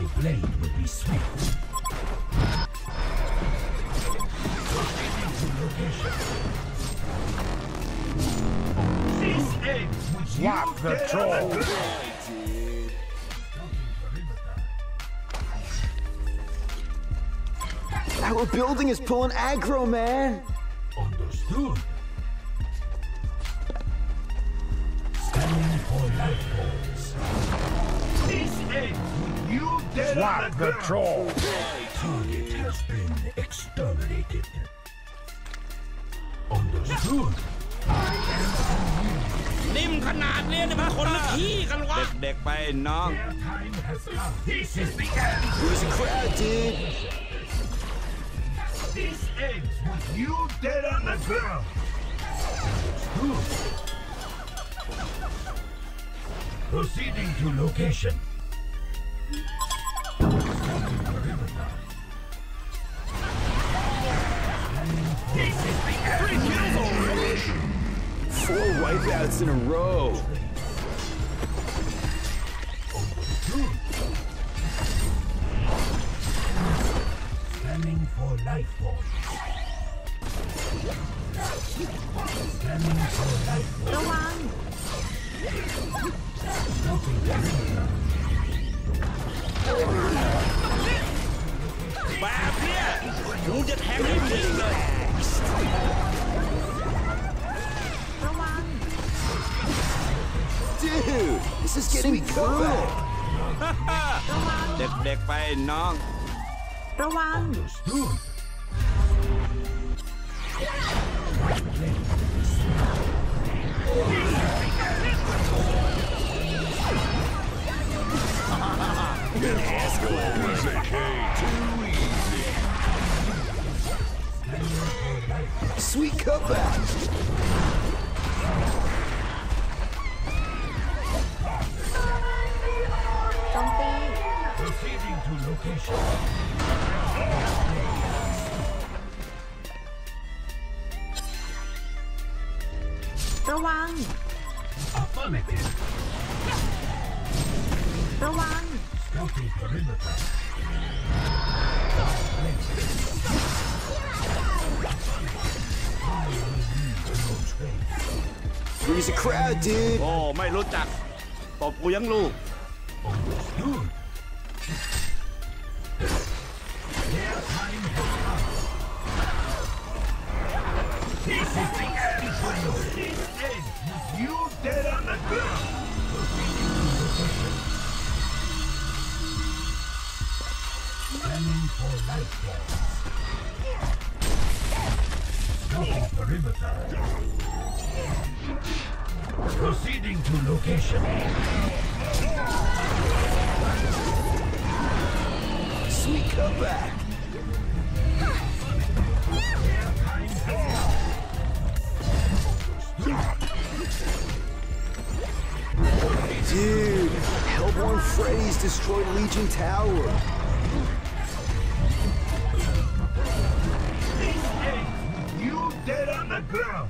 My blade will be swift. This ends with Swap you the dead troll. on the ground. Our building is pulling aggro, man. Understood. Standing for life forms. This ends with you dead on Swap the the ground. troll. Target has been exterminated. Understood. นิ่มขนาดเนี้ยมันคนละขี้กันวะเด็กๆไปน้อง Their time has come. This is the end. There's a crowd, dude. This ends with you dead on the ground. Understood. Proceeding to location. This is the end. 4 wipeouts in a row. Scanning for life form. Scanning for life form. ระวัง Nothing perimeter. แบบเนี้ยกูจะแทงให้มึงเลยระวัง Dude, this is getting brutal. เด็กๆไปน้องระวัง Understood. Sweet cutback. โจมตี Proceeding to location. ระวัง Affirmative. ระวัง Scouting perimeter. Freeze a crowd, dude. โอ้ไม่รู้จักตบกูยังลูก Understood. Their time has come. This is the end for you. This ends with you dead on the ground. Scanning for life forms. Scouting perimeter. Proceeding to location. Sweet cutback. Dude, Hellborn Freddy's destroyed Legion Tower. This ends with you dead on the ground.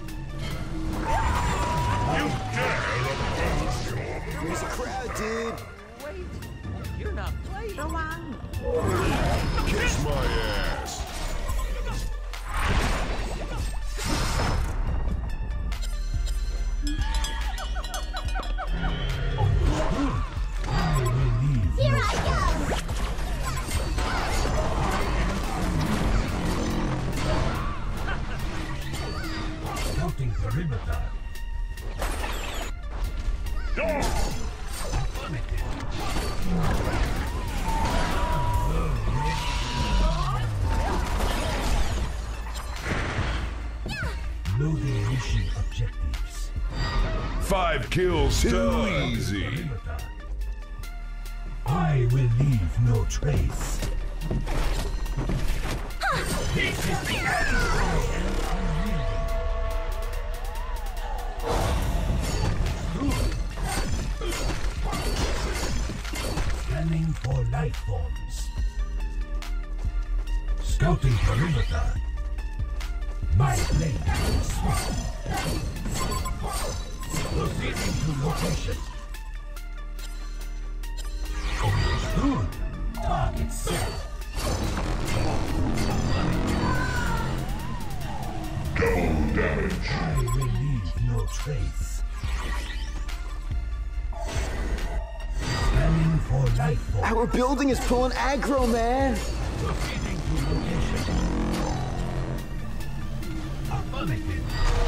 You dare oppose your Freeze a crowd, dude. You're not playing ระวัง Kiss my ass. Here I go Scouting perimeter. Loading mission objectives. 5 kills too easy. Perimeter. I will leave no trace. This is the end. Scanning for life forms. Scouting perimeter. My blade will swap. Proceeding to location. Understood. Target set. Double damage. I will leave no trace. Scanning for life form. Our building is pulling aggro, man. Proceeding to location. Affirmative.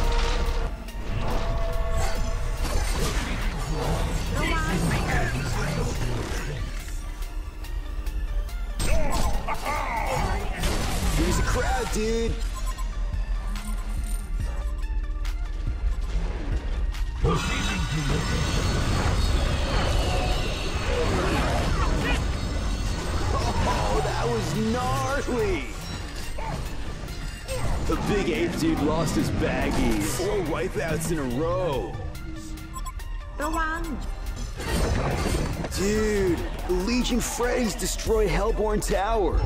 ระวัง Here's a crowd, dude. Proceeding to location. Oh, that was gnarly. The big ape dude lost his baggies. 4 wipeouts in a row. ระวัง Dude, the Legion Freddy's destroyed Hellborn Tower.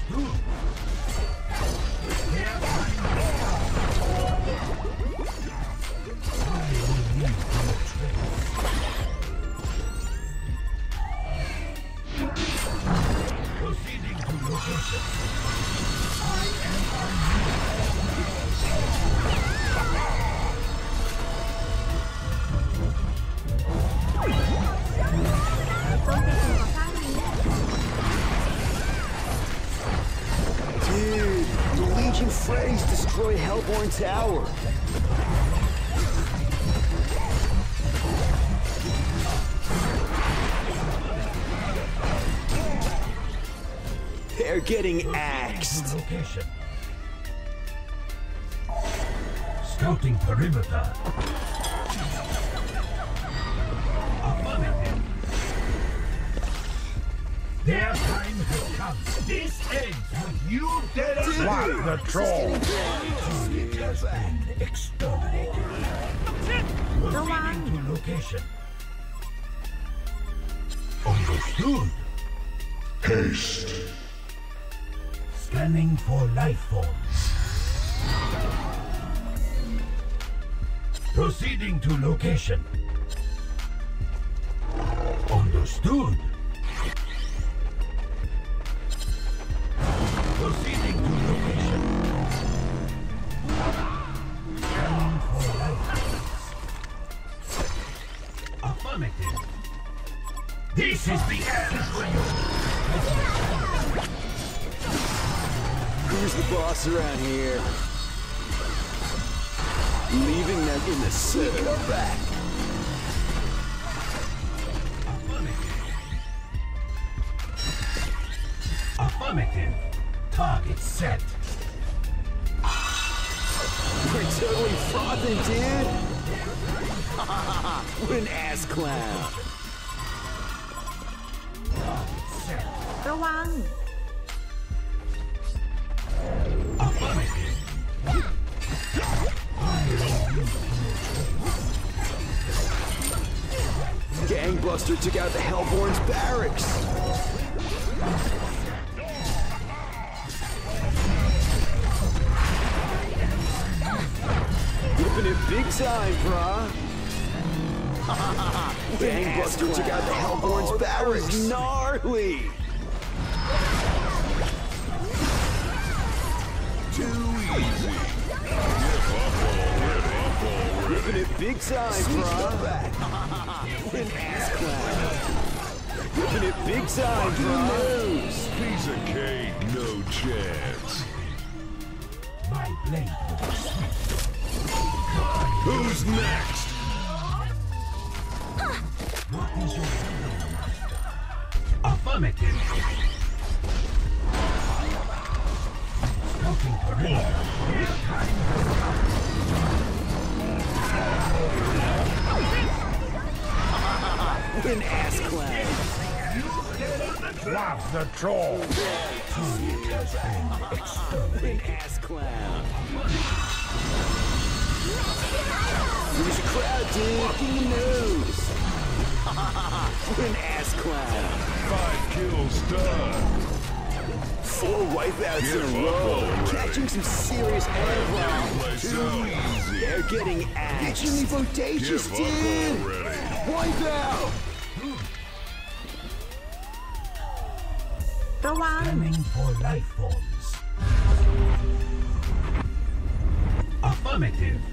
Proceeding to location. โจมตีสิ่งก่อสร้างนี้ Dude, the Legion Freddy's destroyed Hellborn Tower. They're getting axed. Location. Scouting perimeter. Affirmative. Their time has come. This ends with you dead or Dude, alive. The troll. Target has been exterminated. ระวัง Proceeding to location. Understood. Haste. Scanning for life forms. Proceeding to location. Understood. Proceeding to location. Scanning for life forms. Affirmative. This is the end for you. Who's the boss around here? Leaving them in the city. Go back. Affirmative. Target set. We're totally frothing, dude. What an ass clown. Set. ระวัง Affirmative. Gangbuster took out the Hellborn's barracks. Whipping it big time, brah. Gangbuster took out the Hellborn's barracks. Gnarly. Too easy. Whipping it big time, brah. What an ass clown. Whipping it big time, brah. Piece of cake, no chance. My blade will be swift. Who's next? What is your will, master? Affirmative. Scouting perimeter. Their time has What an ass clown. Love the troll. What an ass clown. There's a crowd, dude. In the nose. What an ass clown. 5 kills done. 4 wipeouts in a Give up row. already. Catching some serious aggro. Too easy. They're getting axed. Extremely bodacious, Give up dude. already. Wipeout. ระวัง Scanning for life forms. Affirmative.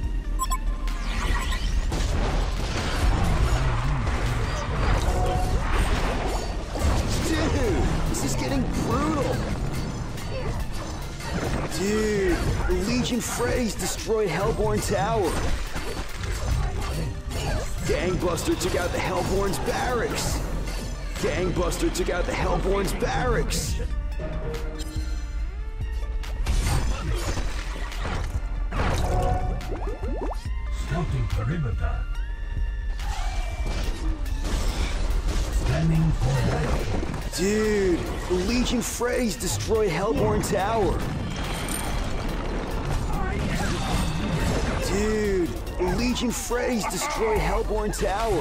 Dude, this is getting brutal. Dude, the Legion Freddy's destroyed Hellborn Tower. Gangbuster took out the Hellborn's barracks. Gangbuster took out the Hellborn's barracks. Scouting perimeter. Scanning for life forms. Dude, the Legion Freddy's destroyed Hellborn Tower. Dude, the Legion Freddy's destroyed Hellborn Tower.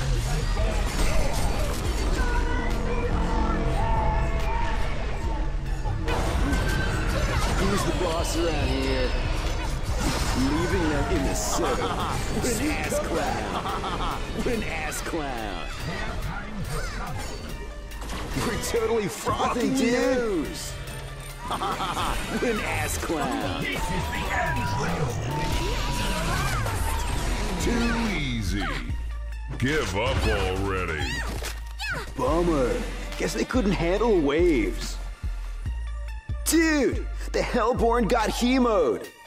Who's the boss around here? Leaving them in the center. What an ass clown. What an ass clown. We're totally frothing news. What an ass clown. Too easy. Give up already. Bummer. Guess they couldn't handle waves. Dude, the Hellborn got hemoed.